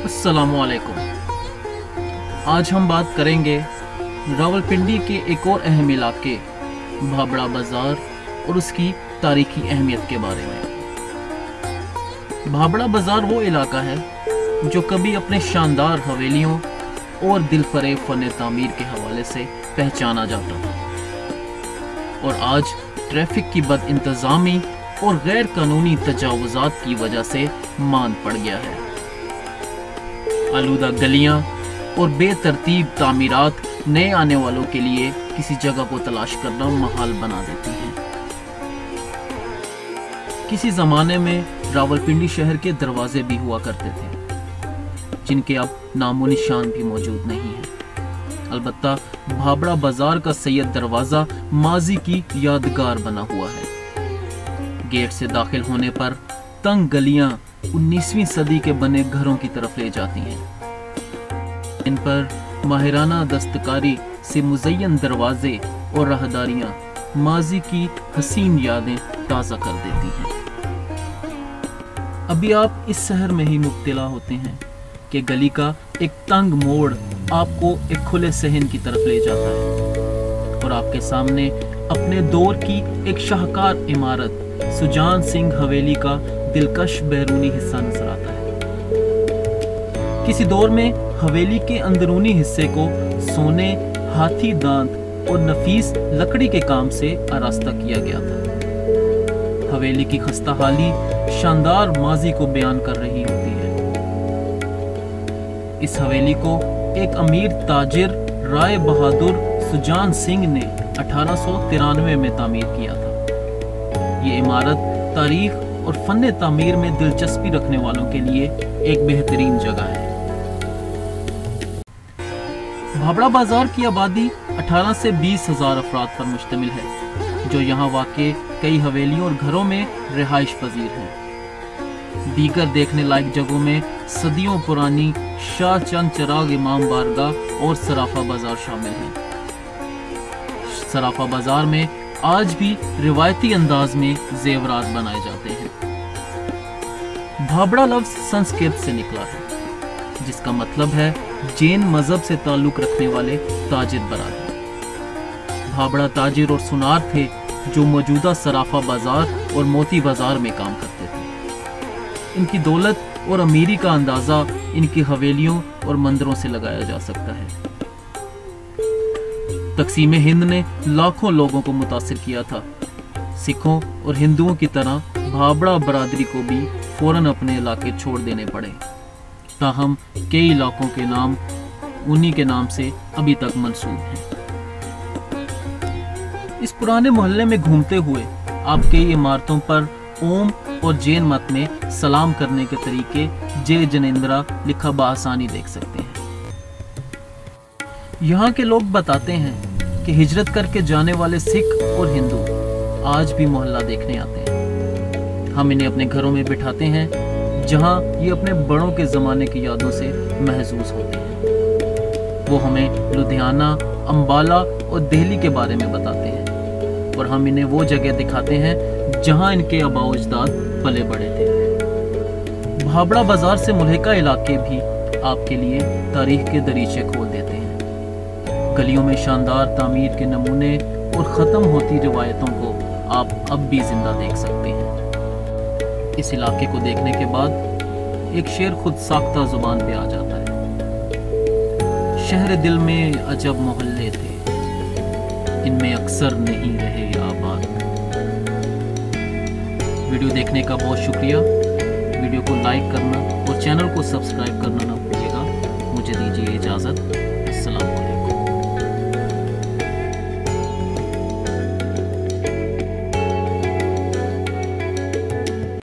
अस्सलामुअलैकुम। आज हम बात करेंगे रावलपिंडी के एक और अहम इलाके भाबड़ा बाज़ार और उसकी तारीखी अहमियत के बारे में। भाबड़ा बाज़ार वो इलाका है जो कभी अपने शानदार हवेलियों और दिलफरेब फन तामीर के हवाले से पहचाना जाता था, और आज ट्रैफिक की बद इंतज़ामी और गैर कानूनी तजावुज़ात की वजह से मांद पड़ गया है। आलूदा गलियां और बेतरतीब तामीरात नए आने वालों के लिए किसी जगह को तलाश करना महाल बना देती हैं। किसी ज़माने में रावलपिंडी शहर के दरवाजे भी हुआ करते थे, जिनके अब नामो निशान भी मौजूद नहीं है। अलबत्ता भाबड़ा बाजार का सैयद दरवाज़ा माजी की यादगार बना हुआ है। गेट से दाखिल होने पर तंग गलियां 19वीं सदी के बने घरों की तरफ ले जाती हैं। इन पर माहिराना दस्तकारी से मुज़य्यन दरवाजे और राहदारियां माजी की हसीन यादें ताज़ा कर देती हैं। अभी आप इस शहर में ही मुब्तला होते हैं कि गली का एक तंग मोड़ आपको एक खुले सहन की तरफ ले जाता है, और आपके सामने अपने दौर की एक शाहकार इमारत सुजान सिंह हवेली का दिलकश बैरूनी हिस्सा नजर आता है। किसी दौर में हवेली के अंदरूनी हिस्से को सोने, हाथी दांत और नफीस लकड़ी के काम से आरास्ता किया गया था। हवेली की खस्ता हाली शानदार माजी को बयान कर रही होती है। इस हवेली को एक अमीर ताजिर राय बहादुर सुजान सिंह ने 1893 में तामीर किया था। ये इमारत तारीख और फन तामीर में दिलचस्पी रखने वालों के लिए एक बेहतरीन जगह है। भाबड़ा बाजार की आबादी 18 से 20 हजार अफराद पर मुश्तमिल है, जो यहाँ वाक़े कई हवेलियों और घरों में रिहाइश पजीर हैं। दीगर देखने लायक जगहों में सदियों पुरानी शाह चंद चिराग इमाम बारगाह और सराफा बाजार शामिल हैं। सराफा बाजार में आज भी रिवायती अंदाज में जेवरात बनाए जाते हैं। भाबड़ा लफ्ज संस्कृत से निकला है, जिसका मतलब है जैन मजहब से ताल्लुक रखने वाले ताजिर बरादरी। भाबड़ा ताजिर और सुनार थे जो मौजूदा सराफा बाजार और मोती बाजार में काम करते थे। इनकी दौलत और अमीरी का अंदाजा इनकी हवेलियों और मंदिरों से लगाया जा सकता है। तकसीम हिंद ने लाखों लोगों को मुतासिर किया था। सिखों और हिंदुओं की तरह भाबड़ा बरादरी को भी फौरन अपने इलाके छोड़ देने पड़े। ताहम कई इलाकों के नाम उन्हीं के नाम से अभी तक मंसूब हैं। इस पुराने मोहल्ले में घूमते हुए आप कई इमारतों पर ओम और जैन मत में सलाम करने के तरीके जय जनेंद्रा लिखा बआसानी देख सकते हैं। यहाँ के लोग बताते हैं कि हिजरत करके जाने वाले सिख और हिंदू आज भी मोहल्ला देखने आते हैं। हम इन्हें अपने घरों में बिठाते हैं, जहाँ ये अपने बड़ों के ज़माने की यादों से महसूस होते हैं। वो हमें लुधियाना, अंबाला और दिल्ली के बारे में बताते हैं, और हम इन्हें वो जगह दिखाते हैं जहाँ इनके आबाओ अजदाद पले बड़े थे। भाबड़ा बाजार से मुल्हिका इलाके भी आपके लिए तारीख के दरीचे खोल देते हैं। गलियों में शानदार तामीर के नमूने और ख़त्म होती रिवायतों को आप अब भी जिंदा देख सकते हैं। इस इलाके को देखने के बाद एक शेर खुद साख्ता जुबान पे आ जाता है। शहर दिल में अजब मोहल्ले थे, इनमें अक्सर नहीं रहे आबाद। वीडियो देखने का बहुत शुक्रिया। वीडियो को लाइक करना और चैनल को सब्सक्राइब करना ना भूलिएगा। मुझे दीजिए इजाज़त।